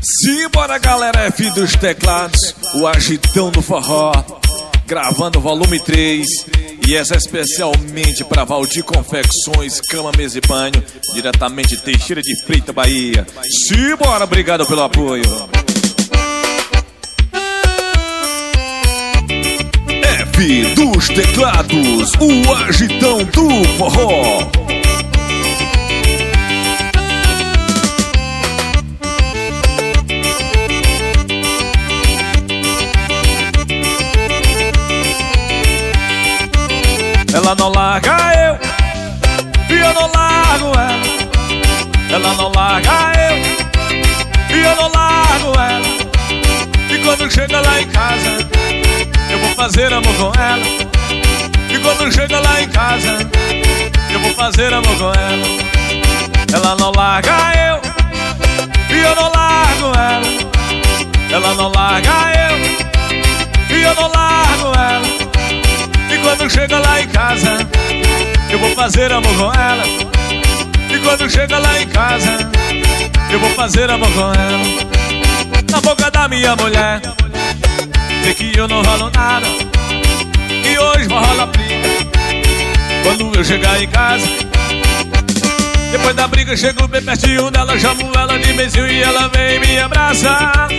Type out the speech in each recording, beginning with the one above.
Simbora, galera, F dos teclados, o agitão do forró, gravando volume 3. E essa é especialmente para Valdir Confecções, cama, mesa e banho, diretamente de Teixeira de Freitas, Bahia. Simbora, obrigado pelo apoio. F dos teclados, o agitão do forró. Ela não larga eu, e eu não largo ela. Ela não larga eu, e eu não largo ela. E quando chega lá em casa, eu vou fazer amor com ela. E quando chega lá em casa, eu vou fazer amor com ela. Ela não larga eu, e eu não largo ela. Ela não larga eu, e eu não largo ela. E quando chega lá em casa, eu vou fazer amor com ela. E quando chega lá em casa, eu vou fazer amor com ela. Na boca da minha mulher, sei que eu não rolo nada, e hoje vai rolar briga quando eu chegar em casa. Depois da briga, chego bem pertinho dela, chamo ela de beijinho e ela vem me abraçar.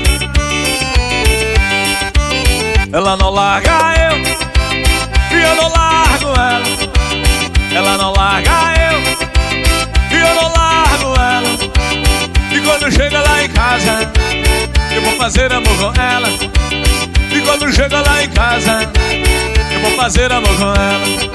Ela não larga eu, e eu não largo ela. Ela não larga eu, e eu não largo ela. E quando chega lá em casa, eu vou fazer amor com ela. E quando chega lá em casa, eu vou fazer amor com ela.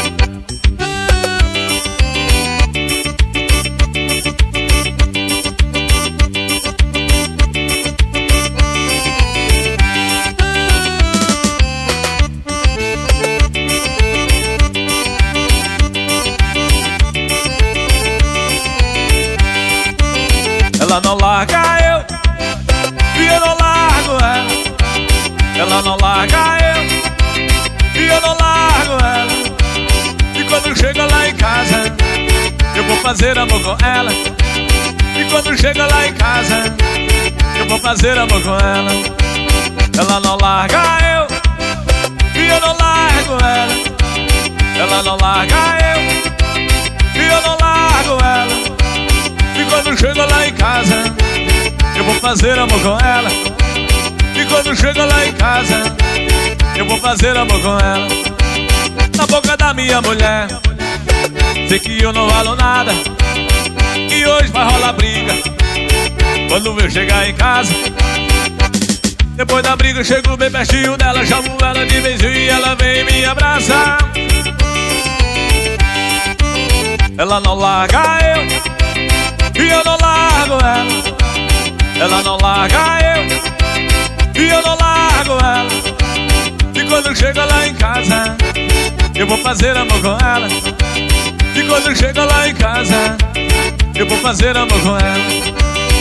Ela não larga eu, e eu não largo ela. Ela não larga eu, e eu não largo ela. E quando chega lá em casa, eu vou fazer amor com ela. E quando chega lá em casa, eu vou fazer amor com ela. Ela não larga eu, e eu não largo ela. Ela não larga eu, e eu não largo ela. E quando chega lá em casa, eu vou fazer amor com ela. E quando chega lá em casa, eu vou fazer amor com ela. Na boca da minha mulher, sei que eu não valo nada, e hoje vai rolar briga quando eu chegar em casa. Depois da briga, eu chego bem pertinho dela, chamo ela de beijinho e ela vem me abraçar. Ela não larga eu, e eu não largo ela. Ela não larga eu, e eu não largo ela. E quando chega lá em casa, eu vou fazer amor com ela. E quando chega lá em casa, eu vou fazer amor com ela.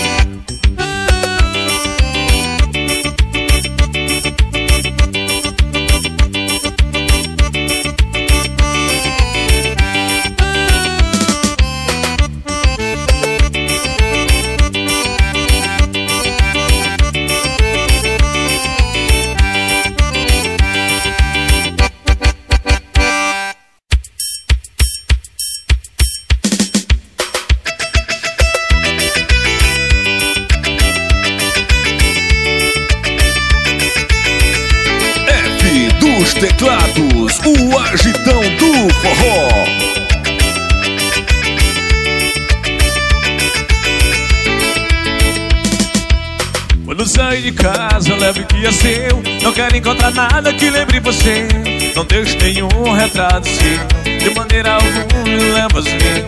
Os teclados, o agitão do forró. Quando sair de casa, leve o que é seu. Não quero encontrar nada que lembre você. Não deixe nenhum retrato seu, de maneira alguma me leva a ver.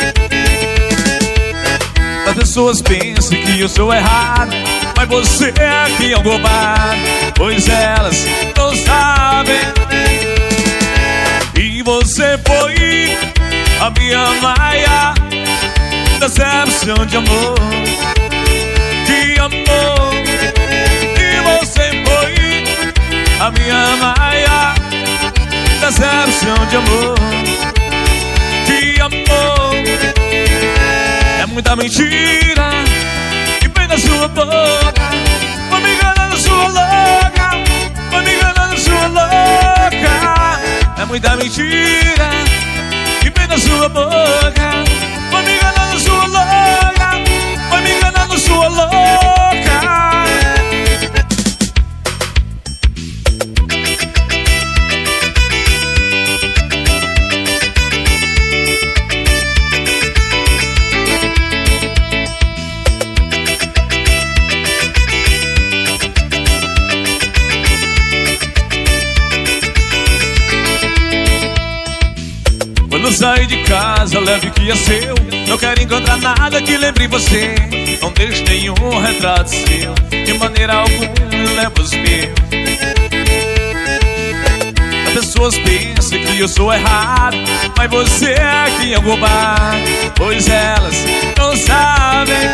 As pessoas pensam que eu sou errado, mas você é quem é o bobado, pois elas não sabem. E você foi a minha maior decepção de amor, de amor. E você foi a minha maior decepção de amor, de amor. É muita mentira que vem da sua boca, sair de casa, leve o que é seu. Não quero encontrar nada que lembre você. Não deixe nenhum retrato seu, de maneira alguma leva os meus. As pessoas pensam que eu sou errado, mas você é quem é culpado, pois elas não sabem.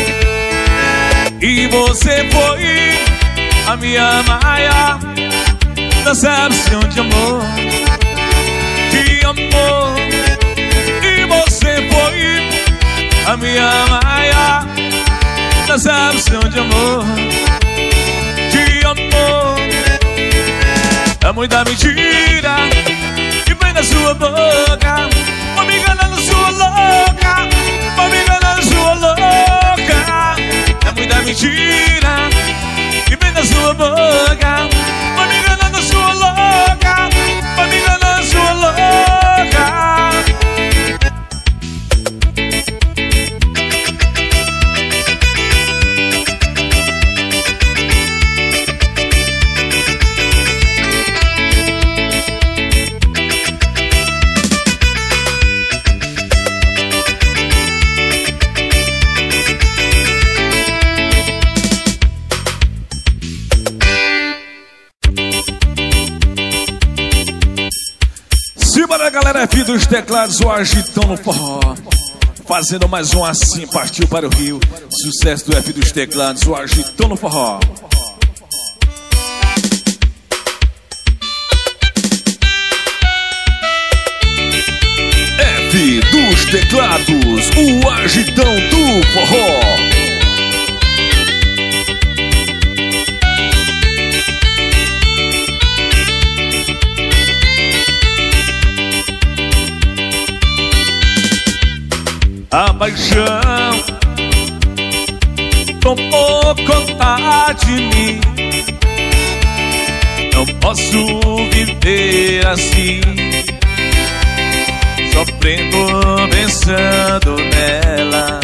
E você foi a minha maior decepção de amor, de amor. E você foi a minha maior decepção de amor, de amor. É muita mentira que vem da sua boca, vou me enganando sua louca, vou me enganando sua louca. É muita mentira que vem da sua boca, vou me enganando sua louca, vou me enganando sua louca. Simbora, galera, F dos teclados, o agitão no forró. Fazendo mais um assim, partiu para o Rio. Sucesso do F dos teclados, o agitão no forró. F dos teclados, o agitão do forró. A paixão tomou conta de mim. Não posso viver assim, sofrendo, pensando nela.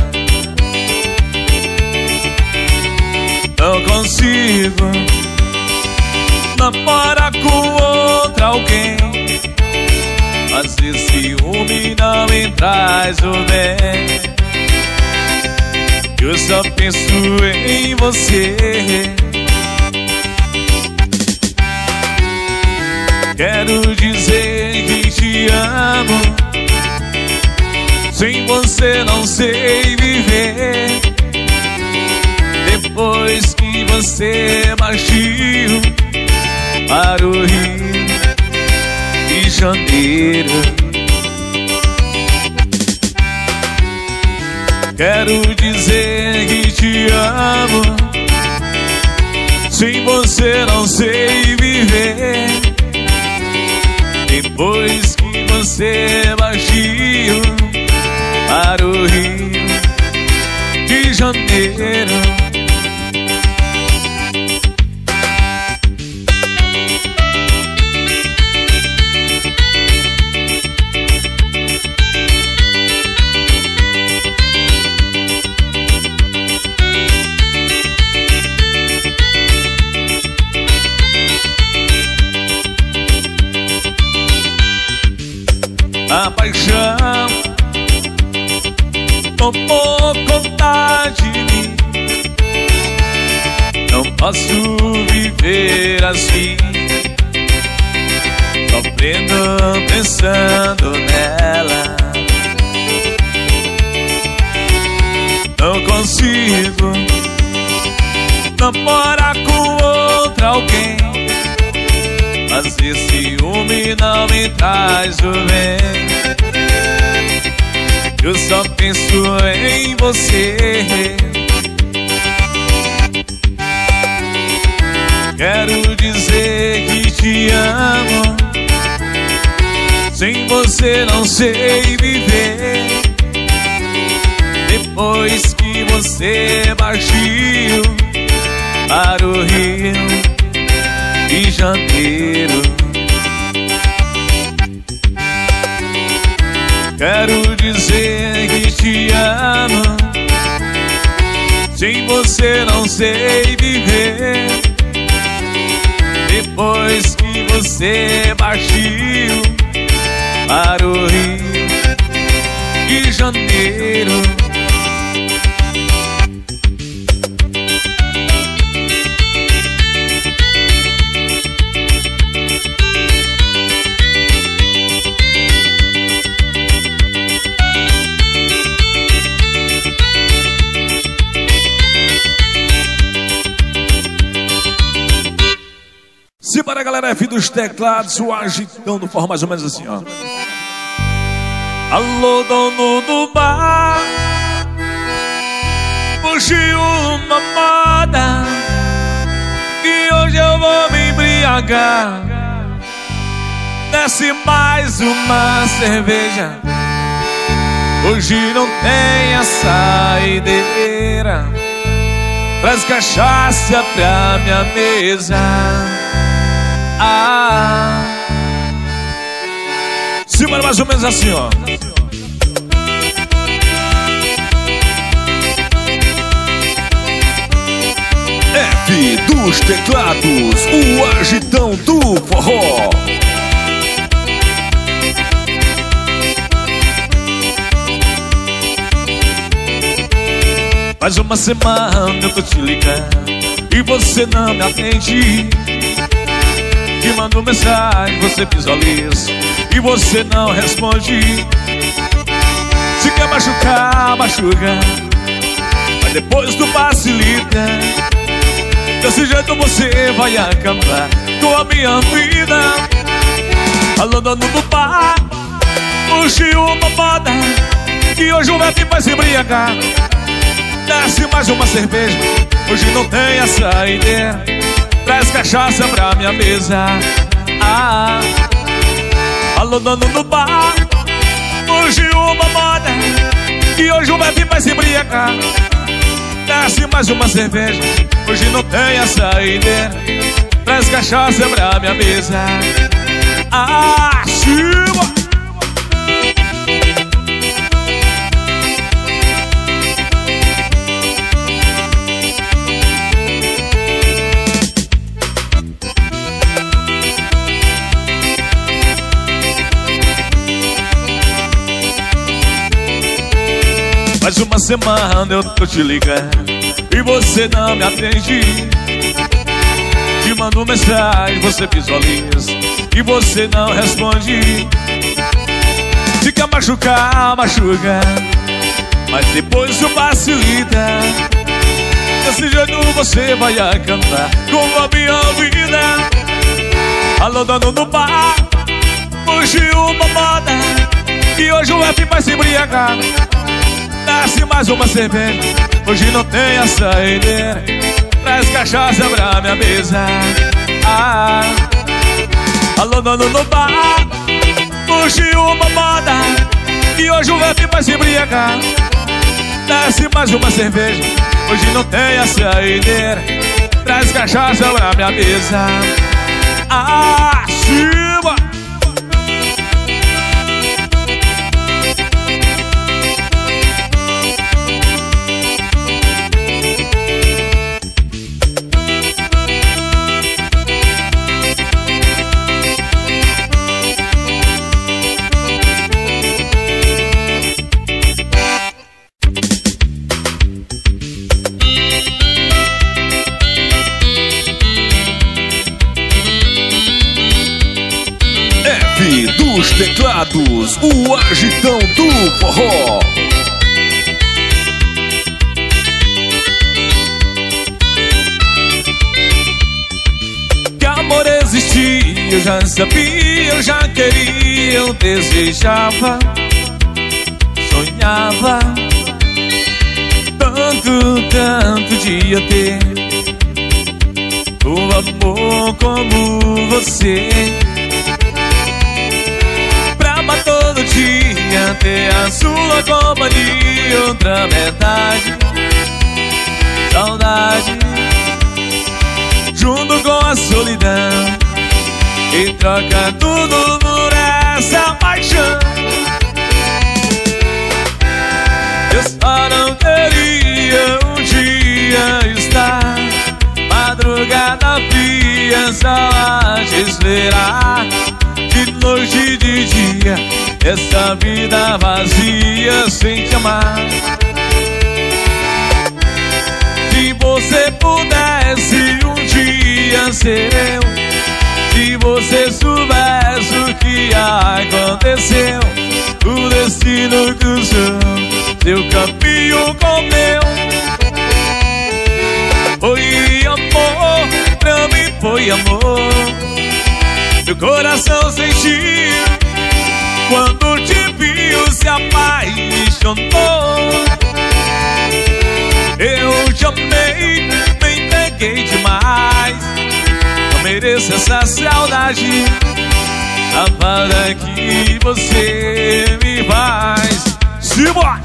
Não consigo namorar com outra alguém, mas esse ciúme não me traz o bem. Eu só penso em você. Quero dizer que te amo, sem você não sei viver. Depois que você partiu para o Rio de Janeiro, quero dizer que te amo, sem você não sei viver. Depois que você partiu para o Rio de Janeiro, a paixão tomou conta de mim. Não posso viver assim, sofrendo, pensando nela. Não consigo namorar com outra alguém, mas esse ciúme não me traz o bem. Eu só penso em você. Quero dizer que te amo, sem você não sei viver. Depois que você partiu para o Rio de Janeiro, quero dizer que te amo, sem você não sei viver. Depois que você partiu para o Rio Janeiro. Se para a galera F dos teclados, o agitão do forró mais ou menos assim, ó. Alô, dono do bar, puxe uma moda, que hoje eu vou me embriagar. Desce mais uma cerveja, hoje não tem a saideira. Traz cachaça pra minha mesa. Simbora mais ou menos assim, ó. F dos teclados, o agitão do forró. Faz uma semana eu tô te ligando e você não me atende. Te mando mensagem, você visualiza e você não responde. Se quer machucar, machuca, mas depois tu facilita. Desse jeito você vai acabar com a minha vida. Alô, dono do bar, puxe uma moda, que hoje o F vai se embriagar. Desce mais uma cerveja, hoje não tem a saideira. Traz cachaça pra minha mesa. Alô, dono do bar, puxe uma moda, que hoje o F vai se embriagar. Desce mais uma cerveja, hoje não tem a saideira. Traz cachaça pra minha mesa. Chuva! Faz uma semana eu tô te ligando e você não me atende. Te mando mensagem, você visualiza e você não responde. Se quer machucar, machuca, mas depois tu facilita. Desse jeito você vai acabar com a minha vida. Alô, dono do bar, puxe uma moda, que hoje o F vai se embriagar. Desce mais uma cerveja, hoje não tem a saideira. Traz cachaça pra minha mesa. Alô, dono do bar, puxe uma moda, que hoje o F vai se embriagar. Desce mais uma cerveja, hoje não tem a saideira. Traz cachaça pra minha mesa. Chuva! Dos teclados, o agitão do forró. Que amor existia, eu já sabia, eu já queria, eu desejava, sonhava tanto, tanto dia ter um amor como você. Todo dia ter a sua companhia, outra metade, saudade, junto com a solidão, e troca tudo por essa paixão. Eu só não queria um dia estar madrugada fria, só a te esperar. De noite e de dia essa vida vazia sem te amar. Se você pudesse um dia ser eu, se você soubesse o que aconteceu, o destino cruzou seu caminho com meu. Foi amor, pra mim foi amor. Meu coração sentiu quando te viu, se apaixonou. Eu te amei, me entreguei demais. Não mereço essa saudade, a falta que você me faz. Simbora!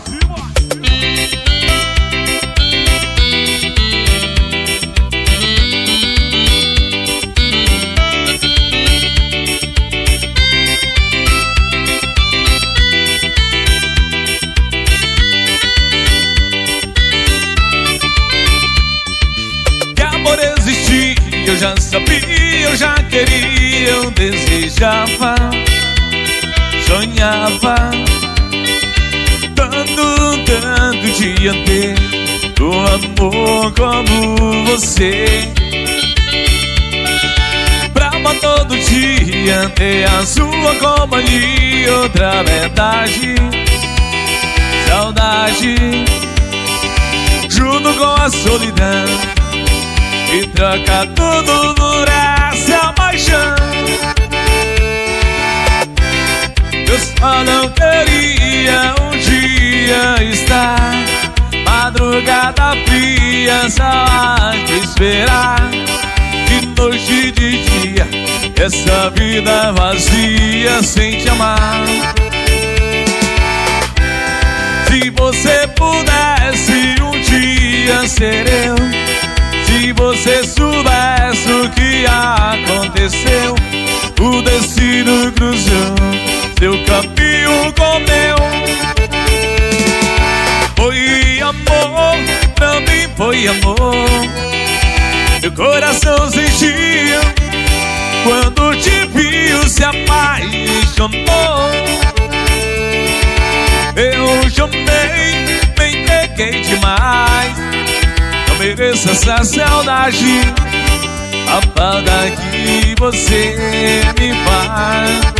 Eu já sabia, eu já queria, eu desejava, sonhava, tanto dia ter um amor como você. Pra amar todo dia, ter a sua companhia, outra verdade, saudade, junto com a solidão, e troca tudo por essa paixão. Eu só não queria um dia estar madrugada fria, só a te esperar. De noite e de dia, essa vida vazia sem te amar. Se você pudesse um dia ser eu, se você soubesse o que aconteceu, o destino cruzou seu caminho com meu. Foi amor, pra mim foi amor. Meu coração sentiu quando te viu, se apaixonou. Eu te amei, me entreguei demais. Não mereço essa saudade, a falta que você me faz.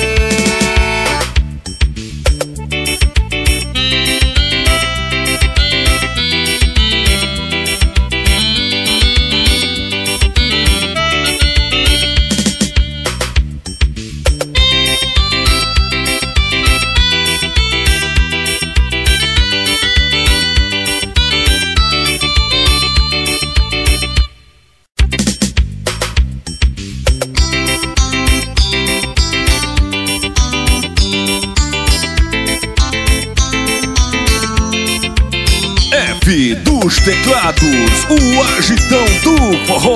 Dos teclados, o agitão do forró.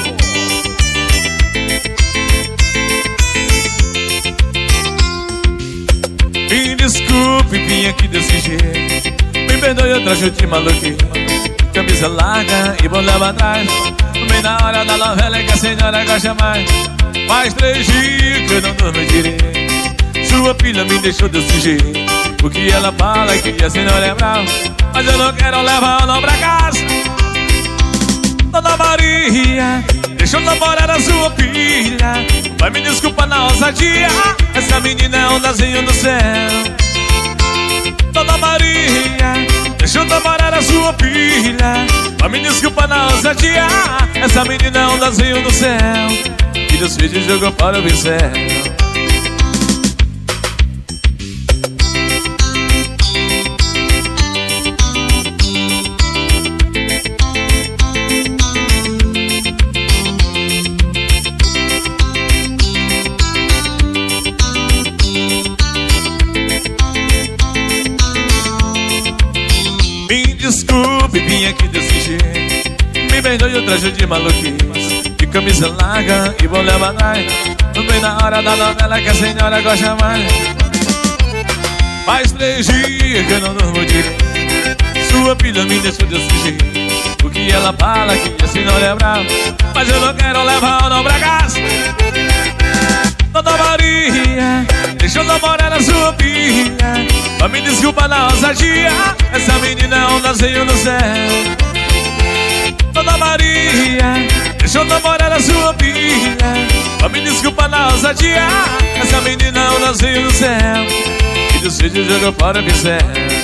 Me desculpe, vim aqui desse jeito. Me perdoe, eu trajo de maluquinho. Camisa larga e bolava atrás. Bem na hora da novela que a senhora gosta mais. Faz 3 dias que eu não durmo direito. Sua filha me deixou desse jeito. O que ela fala é que a senhora é brava, mas eu não quero levar ela pra casa. Dona Maria, deixa eu namorar a sua filha. Vai me desculpar na ousadia, essa menina é um desenho do céu. Dona Maria, deixa eu namorar a sua filha. Vai me desculpar na ousadia, essa menina é um desenho do céu. E dos filhos jogou para o pincel. Desculpe, vim aqui desse jeito. Me perdoe, eu trajo de maluquinho. De camisa larga e vou levar atrás. No meio da hora da novela que a senhora gosta mais. Faz 3 dias que eu não durmo direito. Sua filha me deixou desse jeito. O que ela fala que a senhora é brava, mas eu não quero levar ela pra casa. Dona Maria, deixa eu namorar na sua pilha. Mas me desculpa na ousadia, essa menina é um desenho no céu. Dona Maria, deixa eu namorar na sua pilha. Mas me desculpa na ousadia, essa menina é um desenho no céu. E do sítio jogou fora o pincel.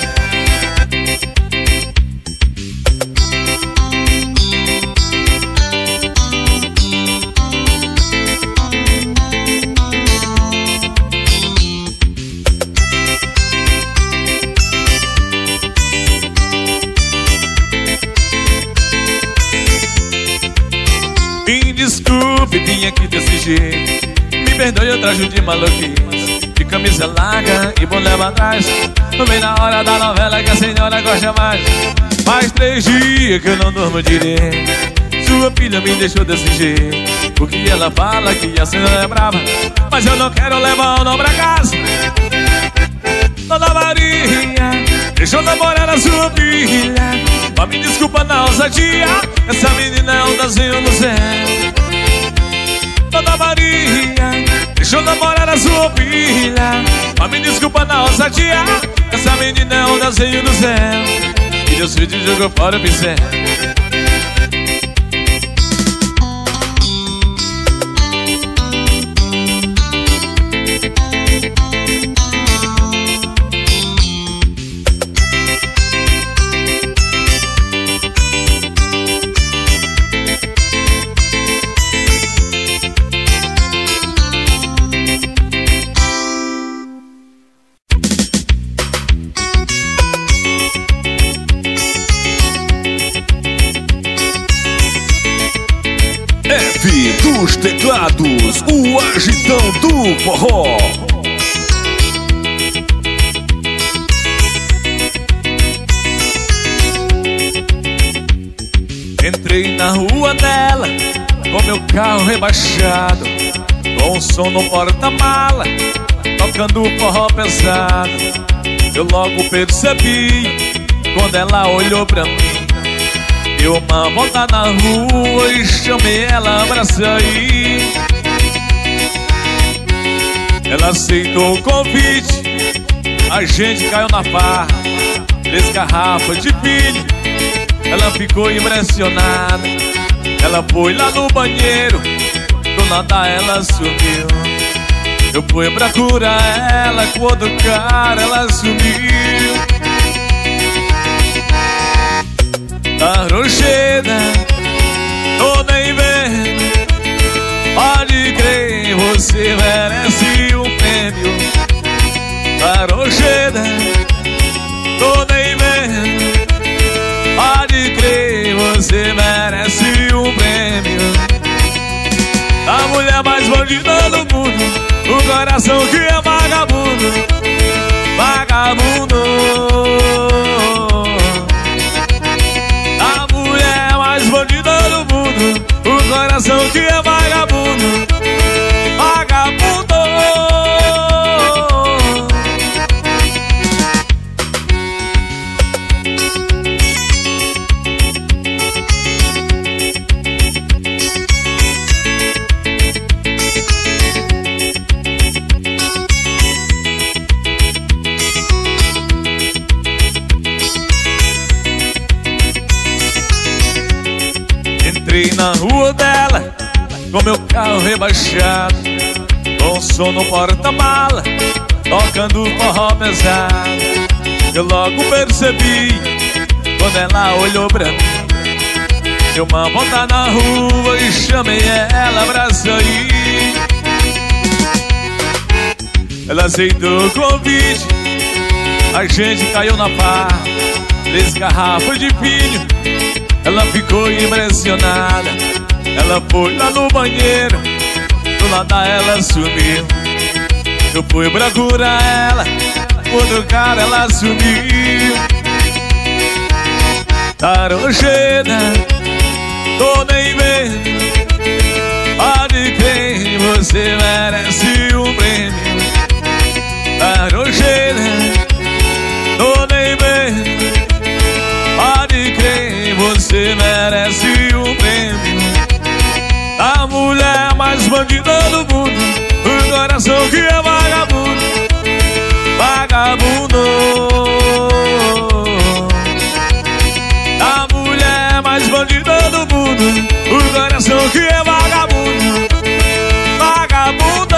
Me desculpe, vim aqui desse jeito. Me perdoe, eu trajo de maluquice, de camisa larga e boné pra trás. Não vem na hora da novela que a senhora gosta mais. Faz 3 dias que eu não durmo direito. Sua filha me deixou desse jeito, porque ela fala que a senhora é brava, mas eu não quero levar o nome pra casa. Dona Maria, deixa eu namorar a sua filha. Mas me desculpa na ousadia, essa menina é um desenho no céu. Dona Maria, deixa eu namorar a sua filha. Mas me desculpa na ousadia, essa menina é um desenho no céu. E Deus filho jogou fora o pincel. F dos teclados, o agitão do forró. Entrei na rua dela com meu carro rebaixado, com o som no porta-mala, tocando forró pesado. Eu logo percebi quando ela olhou pra mim. Deu uma volta na rua e chamei ela pra sair. Ela aceitou o convite, a gente caiu na farra, 3 garrafas de vinho. Ela ficou impressionada, ela foi lá no banheiro, do nada ela sumiu. Eu fui procurar ela com outro cara, ela sumiu. Tá rocheda, tô nem vendo. Pode crer, você merece um prêmio. Tá rocheda, tô nem vendo. Pode crer, você merece um prêmio. A mulher mais bandida do mundo, o coração que é vagabundo. Vagabundo. Bandida do mundo, o coração que é vagabundo. Vagabundo. Entrei na rua dela com meu carro rebaixado, com som no porta-mala, tocando forró pesado. Eu logo percebi quando ela olhou pra mim. Deu uma volta na rua e chamei ela pra sair. Ela aceitou o convite, a gente caiu na farra, 3 garrafas de vinho. Ela ficou impressionada, ela foi lá no banheiro, do nada ela sumiu. Eu fui procurar ela, outro cara ela sumiu. Tá rocheda, tô nem vendo. Pode crer, você merece um prêmio. Tá rocheda, tô nem vendo. Pode crer, você merece um prêmio. A mulher mais bandida do mundo, o coração que é vagabundo. vagabundo. A mulher mais bandida do mundo, o coração que é vagabundo. Vagabundo.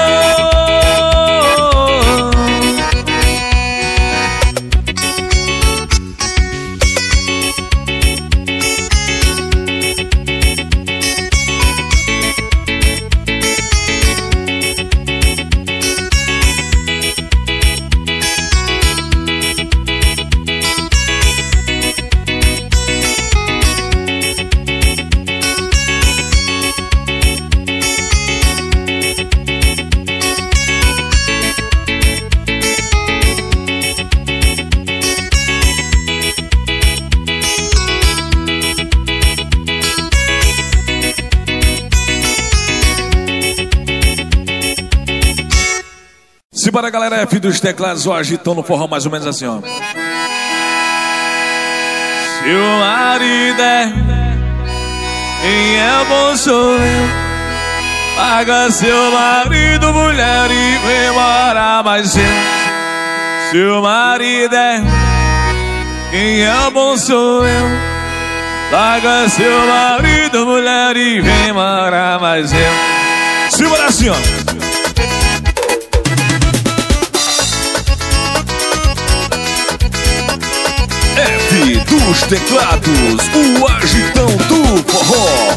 Simbora, galera, F dos teclados, o agitão no forró mais ou menos assim, ó. Seu marido é quem é bom sou eu. Paga seu marido, mulher, e vem morar mais eu. Seu marido é quem é bom sou eu. Paga seu marido, mulher, e vem morar mais eu. Simbora assim, ó. F dos teclados, o agitão do forró.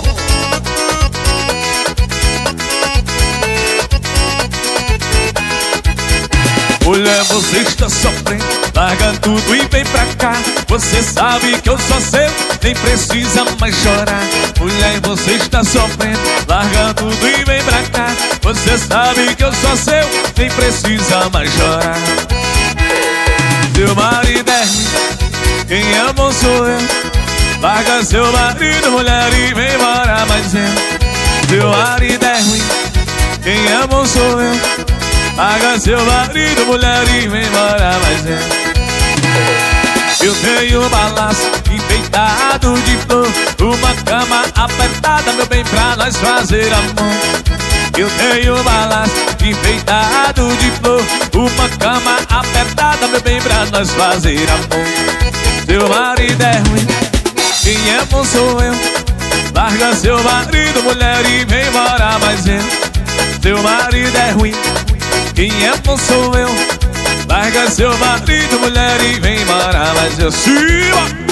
Mulher, você está sofrendo, larga tudo e vem pra cá. Você sabe que eu sou seu, nem precisa mais chorar. Mulher, você está sofrendo, larga tudo e vem pra cá. Você sabe que eu sou seu, nem precisa mais chorar. Seu marido é ruim, quem é bom sou eu. Larga seu marido, mulher, e vem morar mais eu. Seu marido é ruim, quem é bom sou eu. Larga seu marido, mulher, e vem morar mais eu. Eu tenho um balaço enfeitado de flor, uma cama apertada, meu bem, pra nós fazer amor. Eu tenho um balaço enfeitado de flor, uma cama apertada, meu bem, pra nós fazer amor. Seu marido é ruim, quem é bom sou eu. Larga seu marido, mulher, e vem morar mais eu. Seu marido é ruim, quem é bom sou eu. Larga seu marido, mulher, e vem morar mais eu. Cima!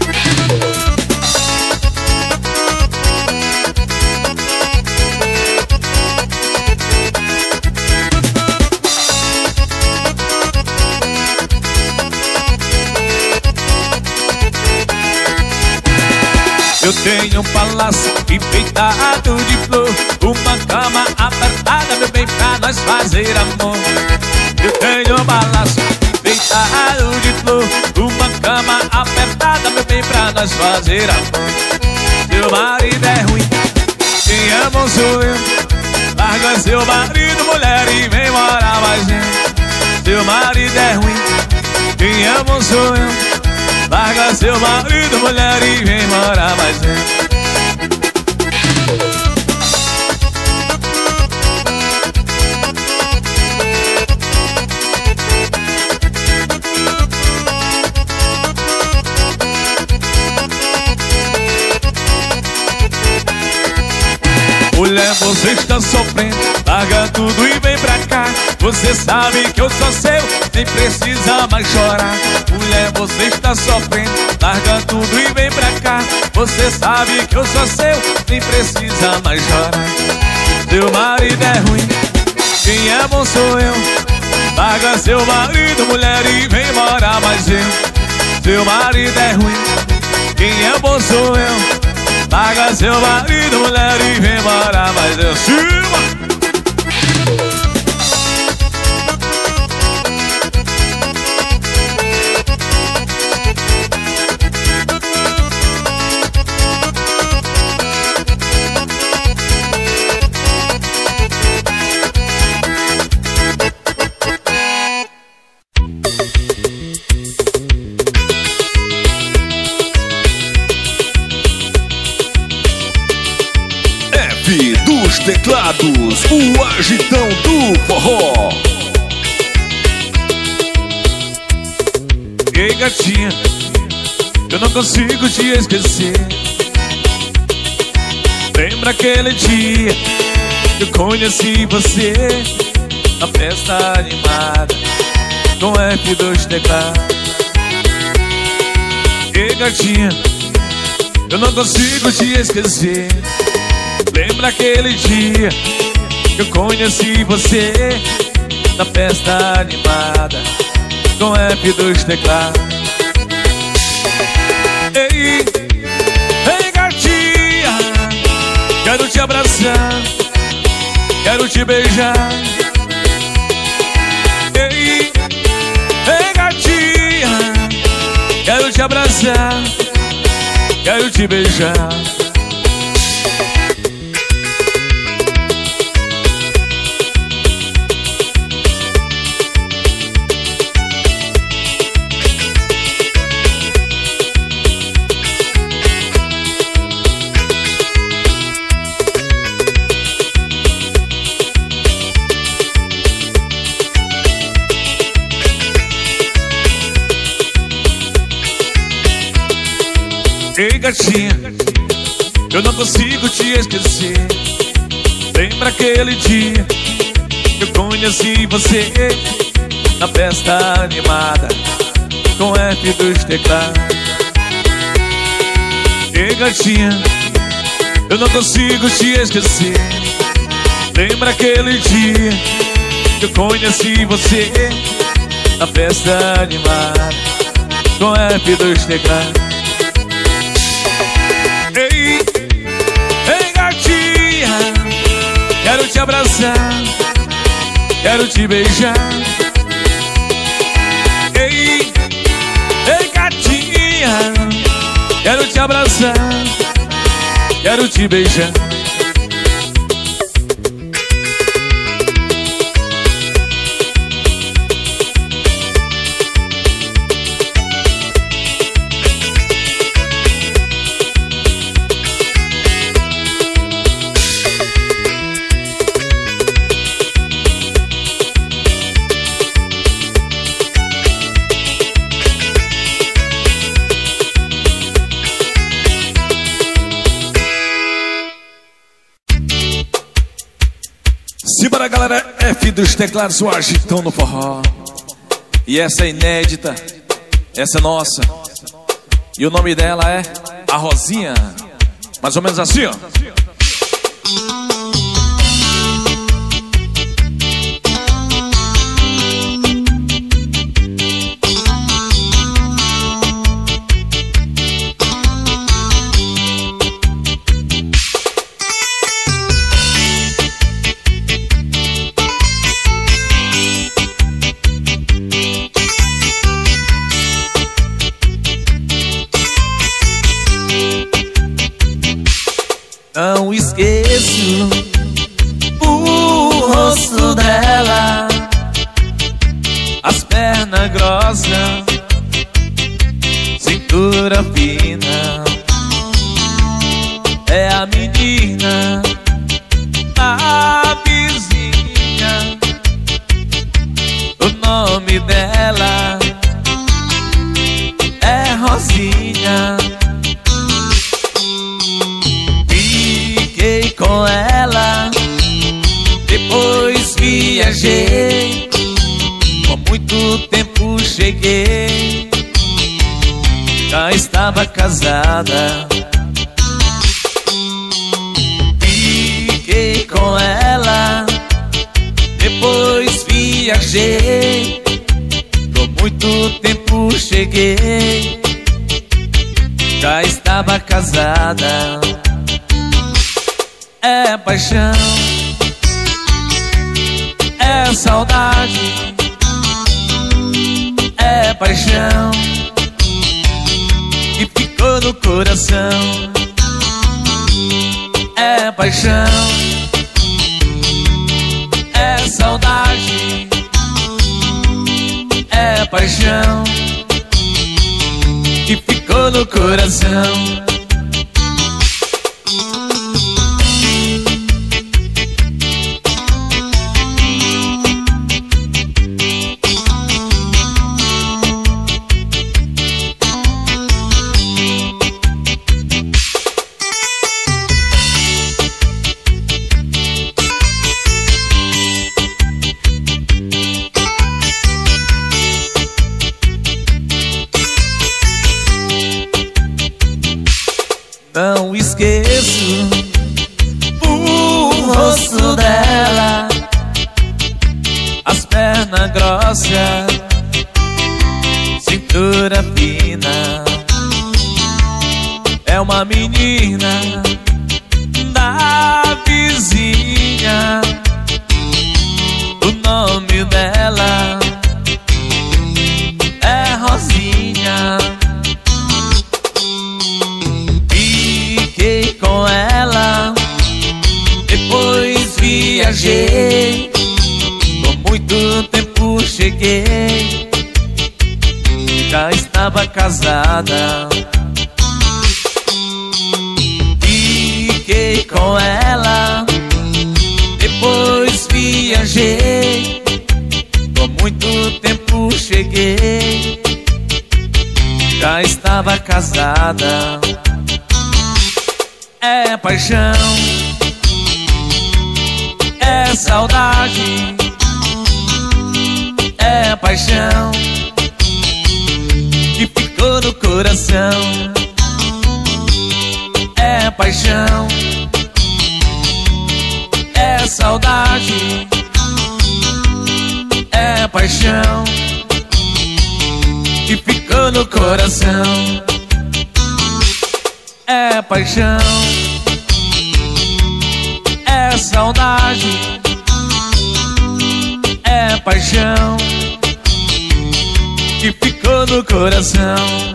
Eu tenho um palácio enfeitado de flor, uma cama apertada, meu bem, pra nós fazer amor. Eu tenho um palácio enfeitado de flor, uma cama apertada, meu bem, pra nós fazer amor. Seu marido é ruim, quem é bom sou eu. Larga seu marido, mulher, e vem morar mais eu. Seu marido é ruim, quem é bom sou eu. Larga seu marido, mulher, e vem morar mais eu. Mulher, você está sofrendo, larga tudo e vem pra cá. Você sabe que eu sou seu, nem precisa mais chorar. Mulher, você está sofrendo, larga tudo e vem pra cá. Você sabe que eu sou seu, nem precisa mais chorar. Seu marido é ruim, quem é bom sou eu. Larga seu marido, mulher, e vem morar mais eu. Seu marido é ruim, quem é bom sou eu. Larga seu marido, mulher, e vem morar mais eu. Cima! Dos teclados, o agitão do forró. Ei, gatinha, eu não consigo te esquecer. Lembra aquele dia que eu conheci você na festa animada com F2 teclado. Ei, gatinha, eu não consigo te esquecer. Lembra aquele dia que eu conheci você na festa animada com F2 teclado. Ei, ei, gatinha, quero te abraçar, quero te beijar. Ei, ei, gatinha, quero te abraçar, quero te beijar. Ei, gatinha, eu não consigo te esquecer. Lembra aquele dia que eu conheci você na festa animada com F2 teclado. Ei, gatinha, eu não consigo te esquecer. Lembra aquele dia que eu conheci você na festa animada com F2 teclado. Ei, ei, gatinha, quero te abraçar, quero te beijar. Ei, ei, gatinha, quero te abraçar, quero te beijar. Simbora, galera, F2 teclados, o agitão no forró. E essa é inédita, essa é nossa. E o nome dela é A Rosinha. Mais ou menos assim, ó. Não esqueço o rosto dela, as pernas grossas, cintura fina. É a menina, a vizinha. O nome dela é Rosinha. Fiquei com ela, depois viajei. Com muito tempo cheguei, já estava casada. Fiquei com ela, depois viajei. Com muito tempo cheguei, já estava casada. É paixão, é saudade, é paixão que ficou no coração. É paixão, é saudade, é paixão que ficou no coração. apreço o rosto dela, as pernas grossas, cintura fina. É uma menina da vizinha. O nome dela é Rosinha. Fiquei com ela, depois viajei. Com muito tempo cheguei, já estava casada. Fiquei com ela, depois viajei. Com muito tempo cheguei, já estava casada. É paixão, é saudade, é paixão que ficou no coração. É paixão, é saudade, é paixão que ficou no coração. É paixão, é saudade, é paixão que ficou no coração.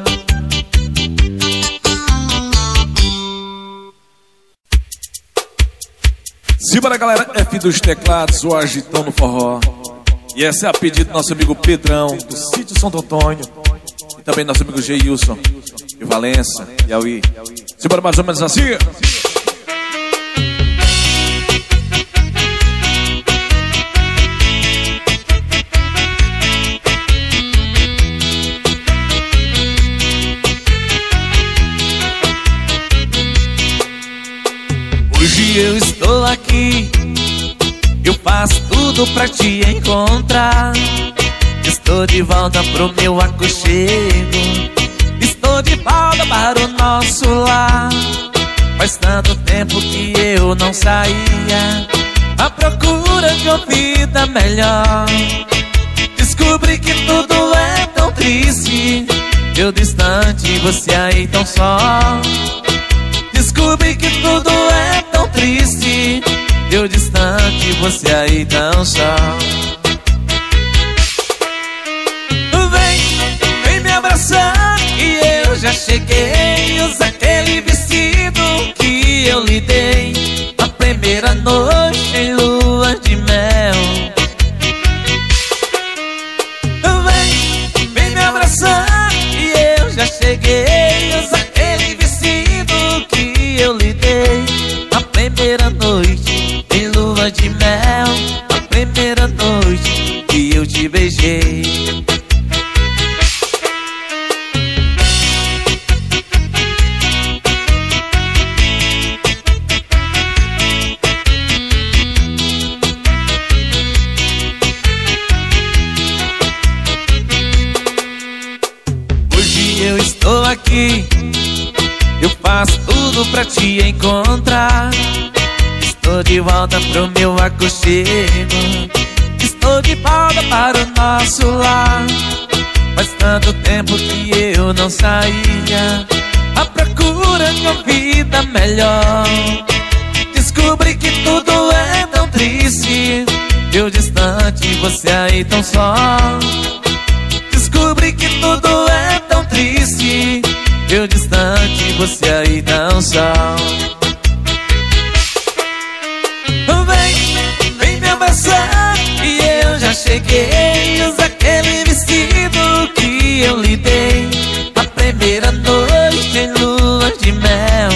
Simbora, galera, F dos teclados, o Agitão no Forró. E essa é a pedido do nosso amigo Pedrão, do Sítio Santo Antônio. E também nosso amigo Geilson, de Valença, Piauí. Simbora mais ou menos assim. Hoje eu estou aqui, eu faço tudo pra te encontrar. Estou de volta pro meu aconchego, estou de volta para o nosso lar. Faz tanto tempo que eu não saía à procura de uma vida melhor. Descobri que tudo é tão triste, eu distante, você aí tão só. Descobri que tudo é tão triste, eu distante, você aí tão só. Vem me abraçar que eu já cheguei. Usa aquele vestido que eu lhe dei na primeira noite em lua de mel. Vem me abraçar que eu já cheguei. Usa aquele vestido que eu lhe dei na primeira noite em lua de mel. Na primeira noite que eu te beijei. Eu estou aqui, eu faço tudo pra te encontrar. Estou de volta pro meu aconchego, estou de volta para o nosso lar. Faz tanto tempo que eu não saía à procura de uma vida melhor. Descobri que tudo é tão triste, eu distante, você aí tão só. Descobri que tudo é tão triste, eu distante, você aí tão só. Vem me abraçar que eu já cheguei. Usa aquele vestido que eu lhe dei na primeira noite em lua de mel.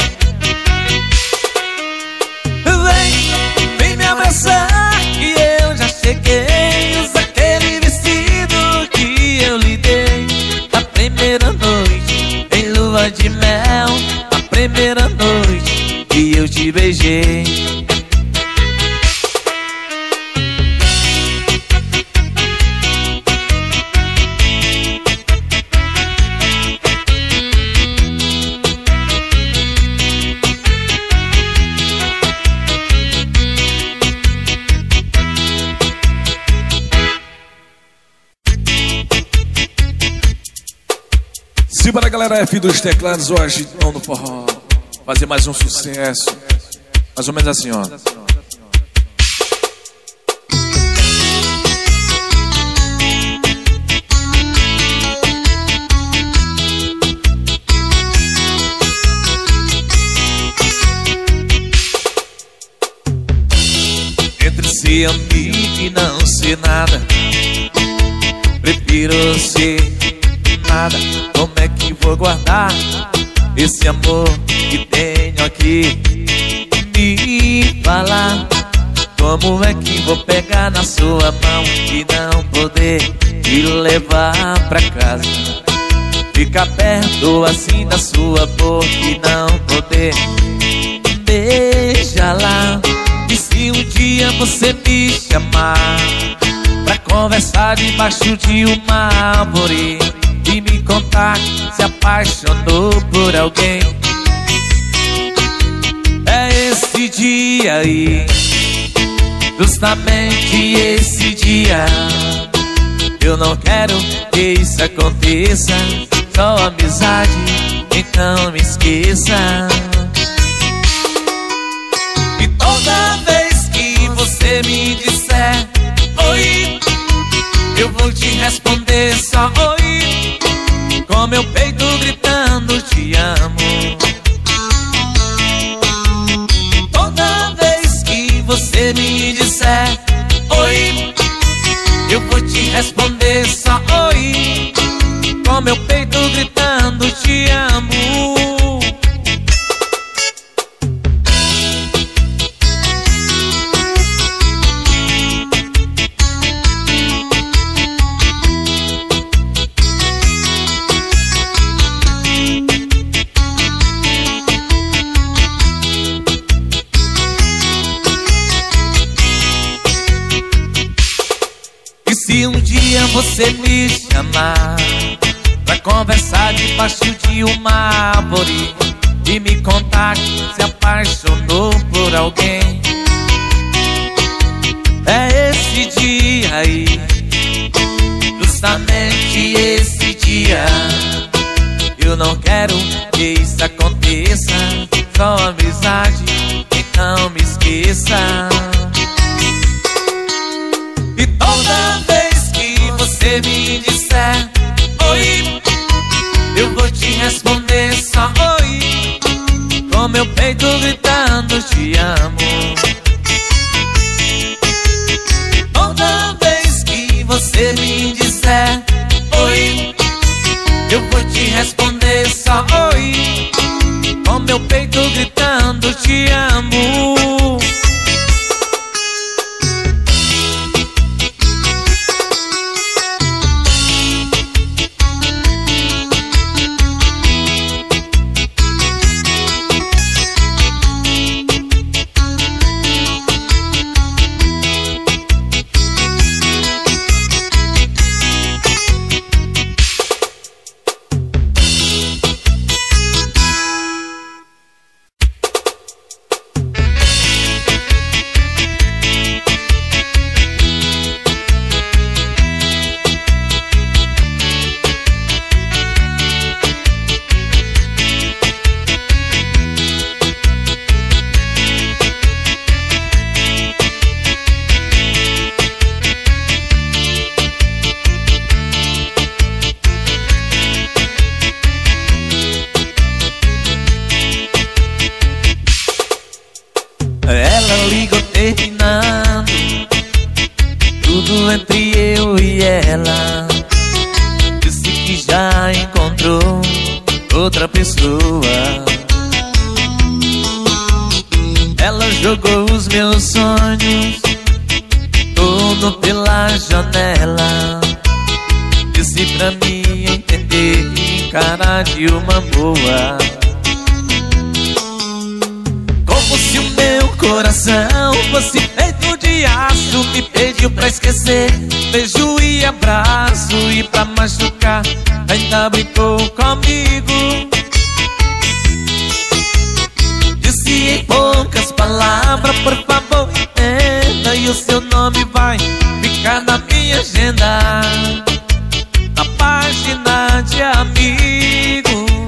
Vem me abraçar que eu já cheguei. Usa aquele vestido que eu lhe dei na primeira noite em lua de mel. Na primeira noite que eu te beijei. galera F dos teclados, o agitão no forró. Fazer mais um sucesso. Mais ou menos assim, ó. Entre ser amigo e não ser nada, prefiro ser nada. Como é que vou guardar esse amor que tenho aqui? Me fala, como é que vou pegar na sua mão e não poder te levar pra casa? Ficar perto assim da sua boca e não poder beijar lá. E se um dia você me chamar pra conversar debaixo de uma árvore e me contar que se apaixonou por alguém, é esse dia aí, justamente esse dia. Eu não quero que isso aconteça, só amizade, então me esqueça. E toda vez que você me disser oi, eu vou te responder só oi, com meu peito gritando te amo. E toda vez que você me disser oi, eu vou te responder só oi, com meu peito gritando te amo. E se um dia você me chamar pra conversar debaixo de uma árvore e me contar que se apaixonou por alguém, é esse dia aí, justamente esse dia. Eu não quero que isso aconteça, só amizade, então me esqueça. E toda vez que você me disser oi, eu vou te responder só oi, com meu peito gritando te amo. E toda vez que você me disser oi, eu vou te responder só oi, com meu peito gritando te amo. Ela ligou terminando tudo entre eu e ela, disse que já encontrou outra pessoa. Ela jogou os meus sonhos tudo pela janela, disse pra mim entender e encarar de uma boa. Como se o meu coração fosse feito de aço, me pediu pra esquecer beijo e abraço, e pra machucar ainda brincou comigo. Disse em poucas palavras, por favor entenda, e o seu nome vai ficar na minha agenda, na página de amigo.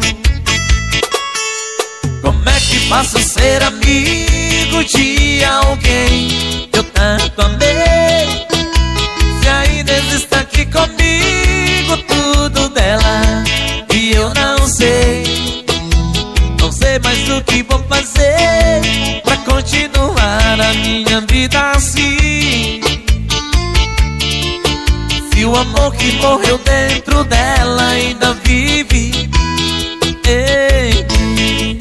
que posso ser amigo de alguém que eu tanto amei? Se ainda existe aqui comigo tudo dela e eu não sei. Não sei mais o que vou fazer pra continuar a minha vida assim. Se o amor que morreu dentro dela ainda vive em mim.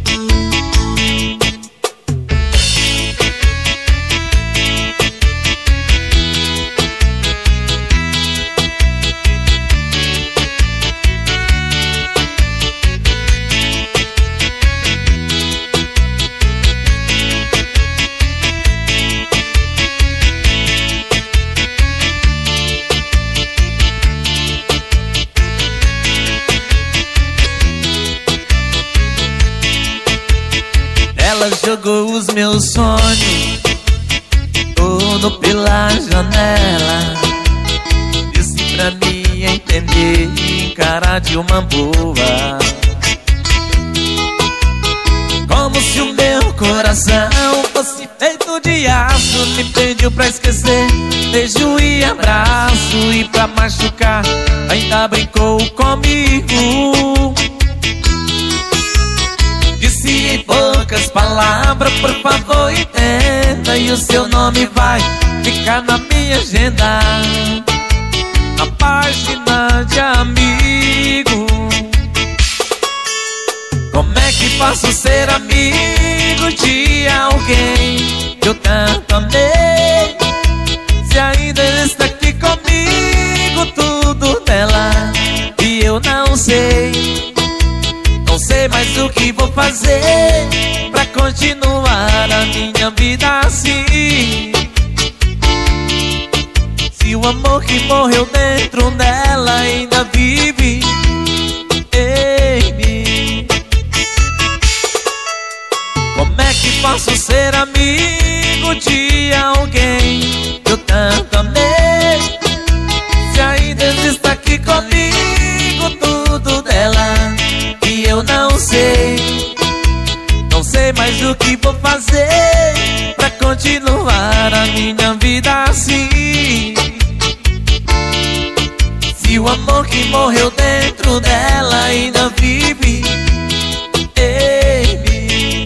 Ela jogou os meus sonhos tudo pela janela. Disse pra mim entender e encarar de uma boa. Como se o meu coração fosse feito de aço. Me pediu pra esquecer beijo e abraço. E pra machucar ainda brincou comigo. Disse em poucas palavras, por favor entenda, e o seu nome vai ficar na minha agenda, na página de amigo. Como é que posso ser amigo de alguém que eu tanto amei? Se ainda está aqui comigo tudo dela e eu não sei. Não sei mais o que vou fazer pra continuar a minha vida assim. Se o amor que morreu dentro dela ainda vive em mim. Como é que posso ser amigo de alguém que eu tanto amei? Se ainda está aqui comigo tudo dela e eu não sei. Não sei mais o que vou fazer pra continuar a minha vida assim. Se o amor que morreu dentro dela ainda vive em mim.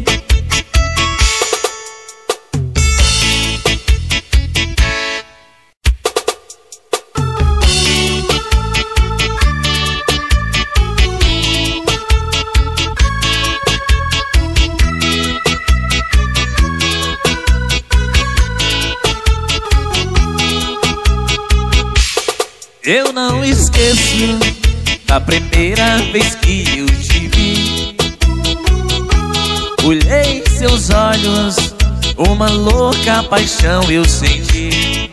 Eu não esqueço da primeira vez que eu te vi. Olhei em seus olhos, uma louca paixão eu senti.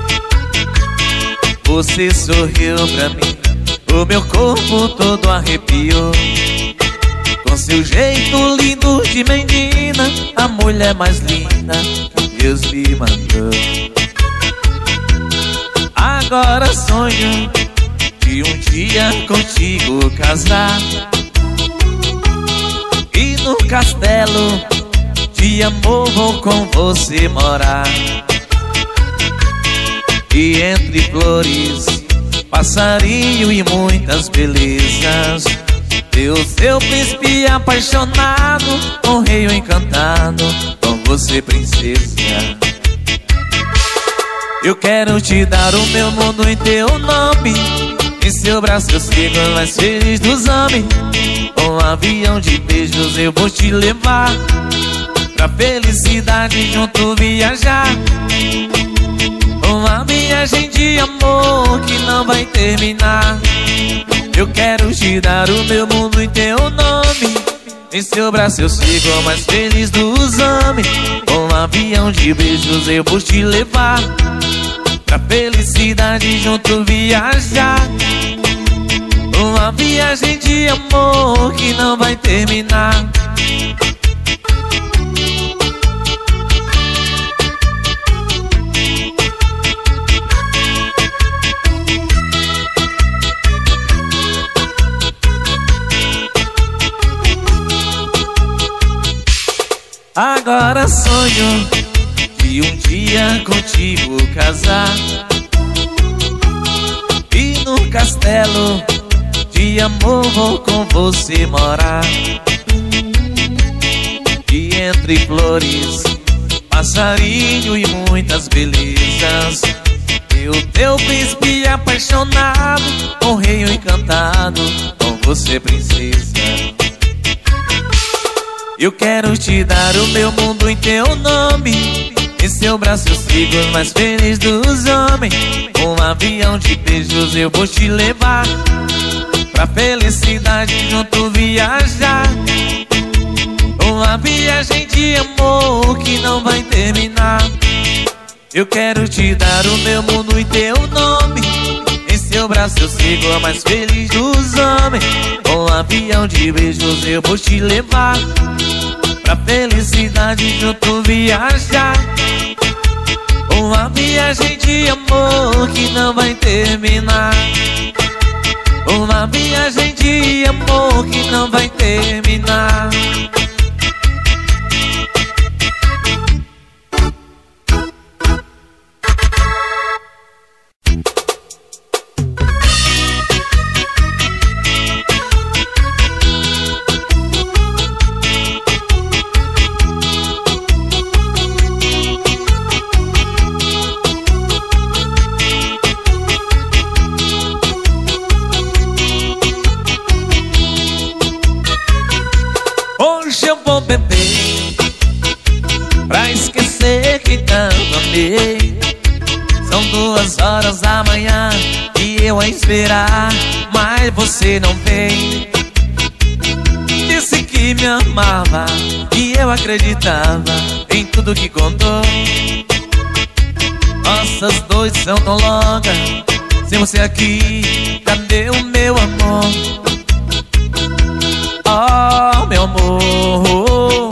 Você sorriu pra mim, o meu corpo todo arrepiou. Com seu jeito lindo de menina, a mulher mais linda que Deus me mandou. Agora sonho de um dia contigo casar, e no castelo de amor vou com você morar. E entre flores, passarinho e muitas belezas, eu, seu príncipe apaixonado, um rei encantado com você, princesa. Eu quero te dar o meu mundo em teu nome. Em seu braço eu sigo o mais feliz dos homens. Um avião de beijos eu vou te levar, pra felicidade junto viajar. Uma viagem de amor que não vai terminar. Eu quero te dar o meu mundo em teu nome. Em seu braço eu sigo o mais feliz dos homens. Um avião de beijos eu vou te levar, pra felicidade junto viajar. Uma viagem de amor que não vai terminar. Agora sonho de um dia contigo casar e no castelo de amor vou com você morar. E entre flores, passarinho e muitas belezas, eu, teu príncipe apaixonado, com rei encantado, com você princesa. Eu quero te dar o meu mundo em teu nome, em seu braço eu sigo o mais feliz dos homens. Um avião de beijos eu vou te levar, pra felicidade junto viajar. Uma viagem de amor que não vai terminar. Eu quero te dar o meu mundo em teu nome, em seu braço eu sigo a mais feliz dos homens. Um avião de beijos eu vou te levar, pra felicidade junto viajar. Uma viagem de amor que não vai terminar. Uma viagem de amor que não vai terminar. Hoje eu vou beber pra esquecer quem tanto amei. São 2 horas da manhã e eu a esperar, mas você não vem. Disse que me amava e eu acreditava em tudo que contou. Nossas noites são tão longas sem você aqui, cadê o meu amor? Oh, meu amor,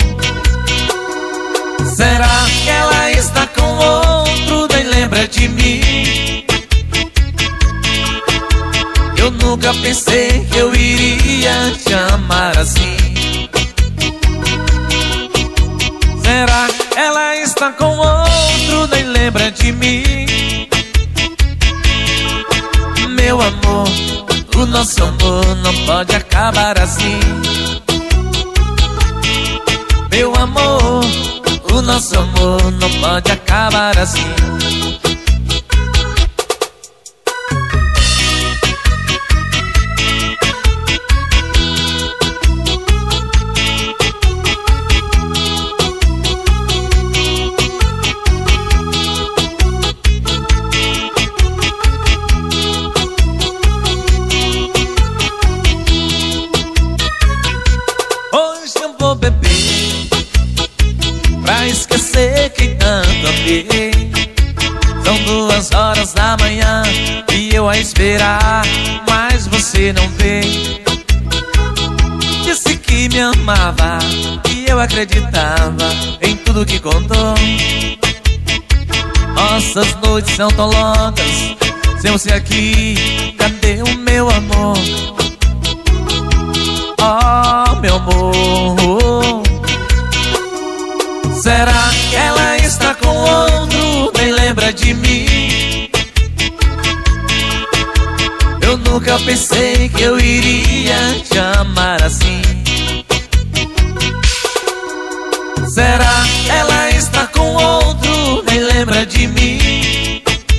será que ela está com outro, nem lembra de mim? Eu nunca pensei que eu iria te amar assim. Será que ela está com outro, nem lembra de mim? Meu amor, o nosso amor não pode acabar assim. Meu amor, o nosso amor não pode acabar assim. Pra esquecer quem tanto amei. São 2 horas da manhã e eu a esperar, mas você não vem. Disse que me amava e eu acreditava em tudo que contou. Nossas noites são tão longas sem você aqui, cadê o meu amor? Oh, meu amor, será que ela está com outro, nem lembra de mim? Eu nunca pensei que eu iria te amar assim. Será que ela está com outro, nem lembra de mim?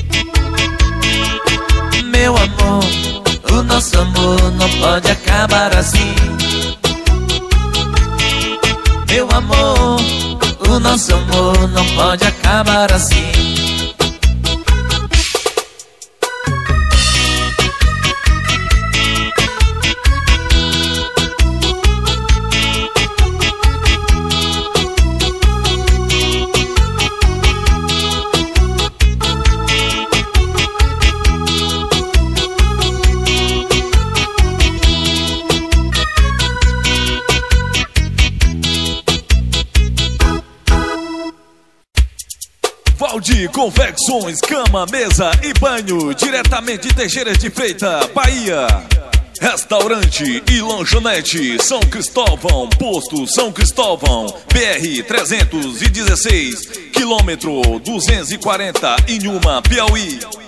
Meu amor, o nosso amor não pode acabar assim. Meu amor, o nosso amor não pode acabar assim. Valdir Confecções, cama, mesa e banho, diretamente de Teixeira de Freitas, Bahia. Restaurante e lanchonete São Cristóvão, posto São Cristóvão, BR 316, quilômetro 240, Inhuma, Piauí.